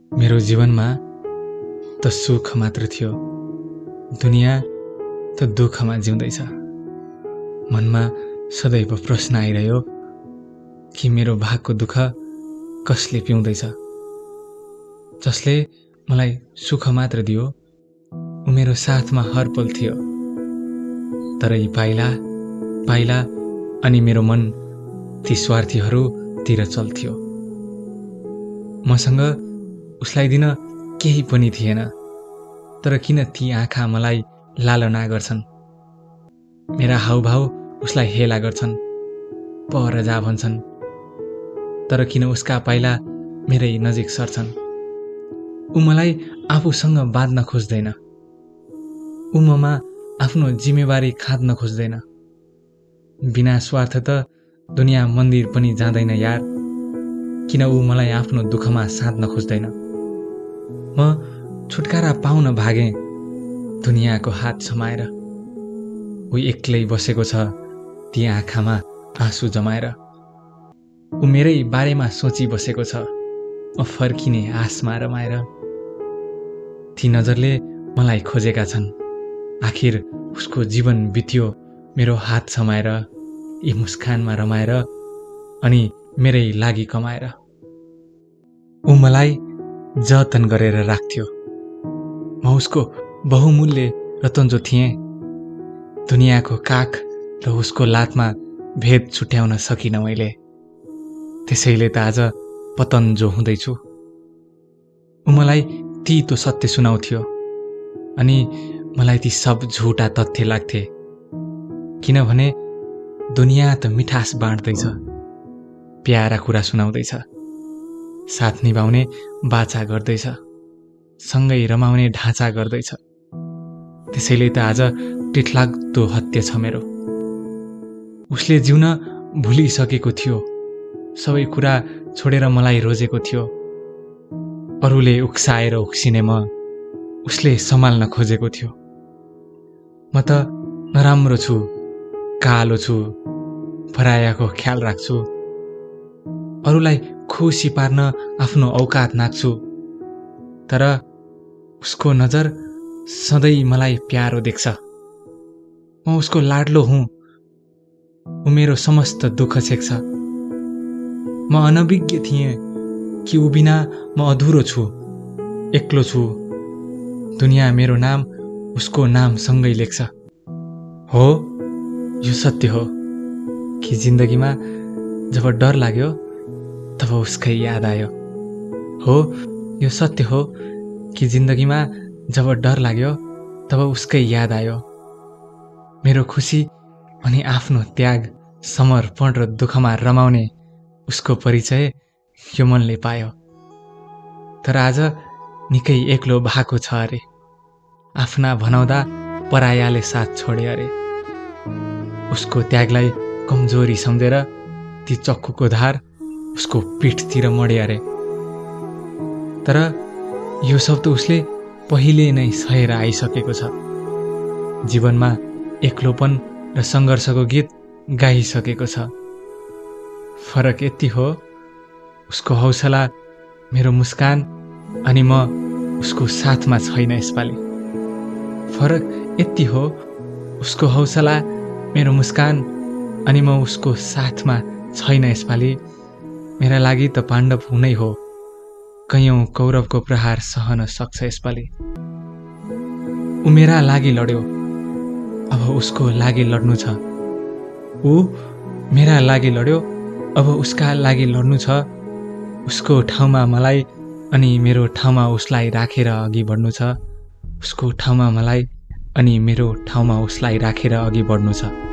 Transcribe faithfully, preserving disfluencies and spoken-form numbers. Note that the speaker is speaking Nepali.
मेरो जीवनमा त सुख मात्र थियो, दुनिया त दुःखमा जिउँदैछ। मनमा सदैव प्रश्न आइरह्यो कि मेरो भागको दुःख कसले पिउँदैछ। जसले मलाई सुख मात्र दियो ऊ मेरो साथमा हर पल थियो, तर यी पाइला पाइला अनि मेरो मन ती स्वार्थीहरूतिर चल्थ्यो। मसँग उसलाई दिन केही पनि थिएन, तर किन ती आँखा मलाई लालना गर्छन्। मेरा हाउभाउ उसलाई हेला गर्छन्, पर जा भन्छन्, तर किन उसका पाइला मेरै नजिक सर्छन्। ऊ मलाई आफूसँग बाँध्न खोज्दैन, ऊ ममा आफ्नो जिम्मेवारी खाँद्न खोज्दैन। बिना स्वार्थ त दुनिया मन्दिर पनि जाँदैन यार, किन ऊ मलाई आफ्नो दुःखमा साध्न खोज्दैन। म छुटकारा पाउन भागेँ दुनियाको हात समाएर, ऊ एक्लै बसेको छ ती आँखामा आँसु जमाएर। ऊ मेरै बारेमा सोची बसेको छ म फर्किने आसमा रमाएर। ती नजरले मलाई खोजेका छन्, आखिर उसको जीवन बित्यो मेरो हात समाएर, यी मुस्कानमा रमाएर अनि मेरै लागि कमाएर। ऊ मलाई जतन गरेर राख्थ्यो, म उसको बहुमूल्य रतन्जो थिएँ। दुनियाको काख र उसको लातमा भेद छुट्याउन सकिनँ मैले, त्यसैले त आज पतन्जो हुँदैछु। ऊ मलाई तितो सत्य सुनाउँथ्यो अनि मलाई ती सब झुटा तथ्य लाग्थे, किनभने दुनिया त मिठास बाँड्दैछ, प्यारा कुरा सुनाउँदैछ, साथ निभाउने बाचा गर्दैछ, सँगै रमाउने ढाँचा गर्दैछ। त्यसैले त आज टिठलाग्दो हत्या छ मेरो। उसले जिउन भुलिसकेको थियो, सबै कुरा छोडेर मलाई रोजेको थियो। अरूले उक्साएर उक्सिने म उसले सम्हाल्न खोजेको थियो। म त नराम्रो छु, कालो छु, परायाको ख्याल राख्छु, अरूलाई खुसी पार्न आफ्नो औकात नाच्छु, तर उसको नजर सधैँ मलाई प्यारो देख्छ। म उसको लाडलो हुँ, ऊ मेरो समस्त दुःख छेक्छ। म अनभिज्ञ थिएँ कि ऊ बिना म अधुरो छु, एक्लो छु। दुनिया मेरो नाम उसको नामसँगै लेख्छ। हो, यो सत्य हो कि जिन्दगीमा जब डर लाग्यो तब उसकै याद आयो। हो, यो सत्य हो कि जिन्दगीमा जब डर लाग्यो तब उसकै याद आयो। मेरो खुसी अनि आफ्नो त्याग, समर्पण र दुःखमा रमाउने उसको परिचय यो मनले पायो। तर आज निकै एक्लो भएको छ अरे, आफ्ना भनाउँदा परायाले साथ छोडे अरे। उसको त्यागलाई कमजोरी सम्झेर ती चक्कुको धार उसको पीठतिर मडे अरे। तर यो सब त उसले पहिले नै सहेर आइसकेको छ। जीवनमा एक्लोपन र सङ्घर्षको गीत गाइसकेको छ। फरक यति हो, उसको हौसला मेरो मुस्कान अनि म उसको साथमा छैन यसपालि। फरक यति हो, उसको हौसला मेरो मुस्कान अनि म उसको साथमा छैन यसपालि। मेरा लागि त पाण्डव हुनै हो, कैयौँ कौरवको प्रहार सहन सक्छ यसपालि। ऊ मेरा लागि लड्यो, अब उसको लागि लड्नु छ। ऊ मेरा लागि लड्यो, अब उसका लागि लड्नु छ। उसको ठाउँमा मलाई अनि मेरो ठाउँमा उसलाई राखेर अघि बढ्नु छ। उसको ठाउँमा मलाई अनि मेरो ठाउँमा उसलाई राखेर अघि बढ्नु छ।